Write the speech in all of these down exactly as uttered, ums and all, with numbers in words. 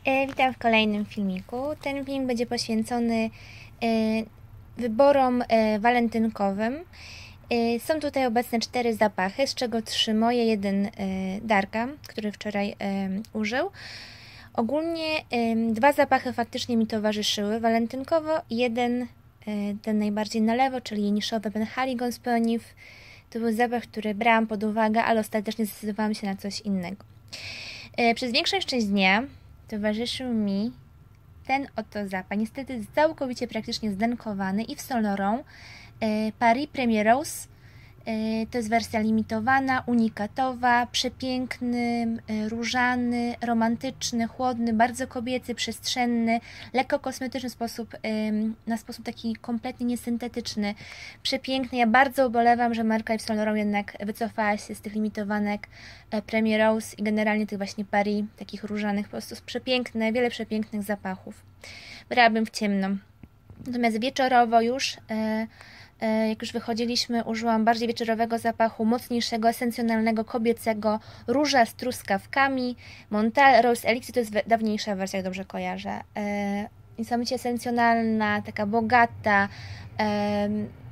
E, witam w kolejnym filmiku. Ten filmik będzie poświęcony e, wyborom e, walentynkowym. E, są tutaj obecne cztery zapachy, z czego trzy moje, jeden e, Darka, który wczoraj e, użył. Ogólnie e, dwa zapachy faktycznie mi towarzyszyły walentynkowo. Jeden, e, ten najbardziej na lewo, czyli jeniszowy Penhaligon z Peonive. To był zapach, który brałam pod uwagę, ale ostatecznie zdecydowałam się na coś innego. E, przez większość część dnia towarzyszył mi ten oto zapach, niestety całkowicie praktycznie zdenkowany i w Solorą e, Paris Premier Rose. E, to jest wersja limitowana, unikatowa, przepiękny, e, różany, romantyczny, chłodny, bardzo kobiecy, przestrzenny, lekko kosmetyczny sposób, e, na sposób taki kompletnie niesyntetyczny, przepiękny. Ja bardzo ubolewam, że marka Yves Saint Laurent jednak wycofała się z tych limitowanek e, Premier Rose i generalnie tych właśnie Paris, takich różanych, po prostu przepiękne, wiele przepięknych zapachów. Brałabym w ciemno. Natomiast wieczorowo już e, jak już wychodziliśmy, użyłam bardziej wieczorowego zapachu, mocniejszego, esencjonalnego, kobiecego, róża z truskawkami, Montal Rose Elixir, to jest dawniejsza wersja, jak dobrze kojarzę. E, niesamowicie esencjonalna, taka bogata, e,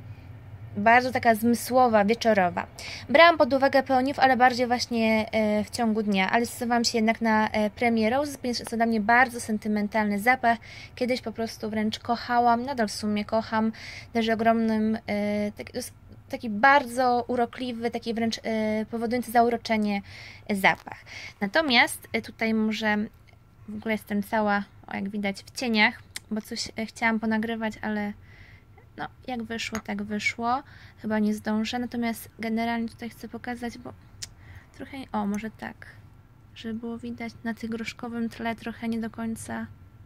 bardzo taka zmysłowa, wieczorowa. Brałam pod uwagę Peonive, ale bardziej właśnie w ciągu dnia, ale zdecydowałam się jednak na Premier Rose, ponieważ jest to dla mnie bardzo sentymentalny zapach. Kiedyś po prostu wręcz kochałam, nadal w sumie kocham, też ogromnym, taki, taki bardzo urokliwy, taki wręcz powodujący zauroczenie zapach. Natomiast tutaj może, w ogóle jestem cała, o, jak widać, w cieniach, bo coś chciałam ponagrywać, ale no, jak wyszło, tak wyszło. Chyba nie zdążę. Natomiast generalnie tutaj chcę pokazać, bo trochę... O, może tak. Żeby było widać na tym groszkowym tle trochę nie do końca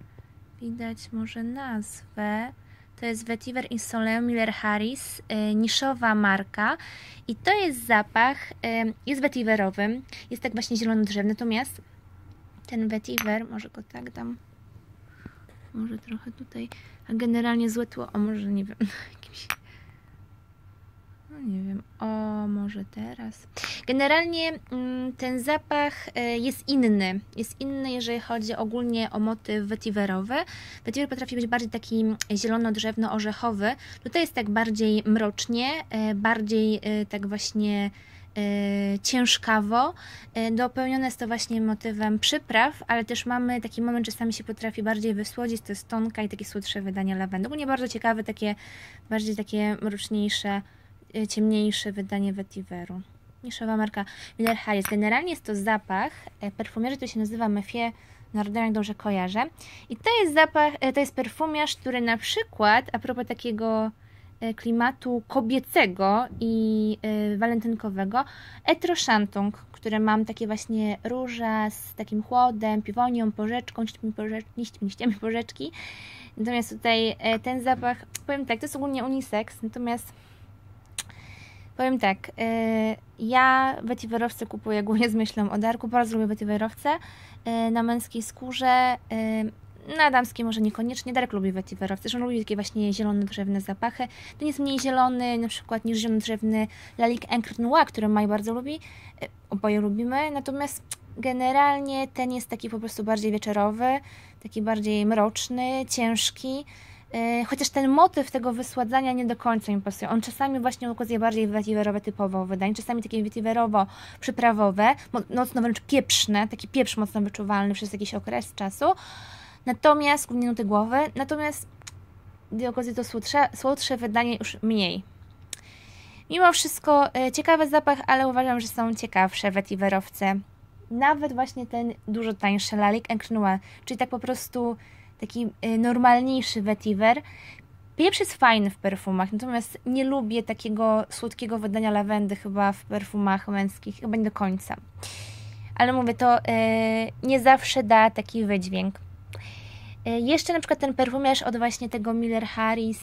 widać może nazwę. To jest Vetiver in Soleil Miller Harris, e, niszowa marka. I to jest zapach, e, jest vetiverowym. Jest tak właśnie zielonodrzewny. Natomiast ten vetiver, może go tak dam. Może trochę tutaj, a generalnie złe tło, o może nie wiem, jakimś, no nie wiem, o może teraz. Generalnie mm, ten zapach y, jest inny, jest inny, jeżeli chodzi ogólnie o motyw vetiverowy. Vetiver potrafi być bardziej taki zielono-drzewno-orzechowy, tutaj jest tak bardziej mrocznie, y, bardziej y, tak właśnie Yy, ciężkawo. Yy, dopełnione jest to właśnie motywem przypraw, ale też mamy taki moment, że czasami się potrafi bardziej wysłodzić, to jest tonka i takie słodsze wydanie lawendy. Ogólnie bardzo ciekawe, takie bardziej takie mroczniejsze, yy, ciemniejsze wydanie vetiveru. Niszowa marka Miller Harris. Generalnie jest to zapach, yy, perfumierzy to się nazywa Meffier Nardin, jak dobrze kojarzę. I to jest zapach, yy, to jest perfumiarz, który na przykład, a propos takiego klimatu kobiecego i y, walentynkowego, Etrochantung, które mam takie właśnie róża z takim chłodem, piwonią, porzeczką, liśćmi porzeczki, porzeczki. Natomiast tutaj y, ten zapach, powiem tak, to jest ogólnie unisex, natomiast powiem tak, y, ja vetiverowce kupuję głównie z myślą o Darku, bardzo lubię vetiverowce y, na męskiej skórze, y, na damskiej może niekoniecznie. Darek lubi vetiverowce, zresztą lubi takie właśnie zielonodrzewne zapachy. Ten jest mniej zielony na przykład niż zielonodrzewny Lalique Encre Noir, który Maj bardzo lubi. Oboje lubimy, natomiast generalnie ten jest taki po prostu bardziej wieczorowy, taki bardziej mroczny, ciężki. Chociaż ten motyw tego wysładzania nie do końca mi pasuje. On czasami właśnie ukazuje bardziej vetiverowe typowo wydań, czasami takie vetiverowo-przyprawowe, mocno wręcz pieprzne, taki pieprz mocno wyczuwalny przez jakiś okres czasu. Natomiast, głównie nuty głowy, natomiast gdy okazuje to słodsze, słodsze wydanie już mniej. Mimo wszystko e, ciekawy zapach, ale uważam, że są ciekawsze vetiverowce. Nawet właśnie ten dużo tańszy Lalique Encre Noir, czyli tak po prostu taki e, normalniejszy vetiver. Pieprz jest fajny w perfumach, natomiast nie lubię takiego słodkiego wydania lawendy chyba w perfumach męskich, chyba nie do końca. Ale mówię, to e, nie zawsze da taki wydźwięk. Jeszcze na przykład ten perfumiarz od właśnie tego Miller Harris,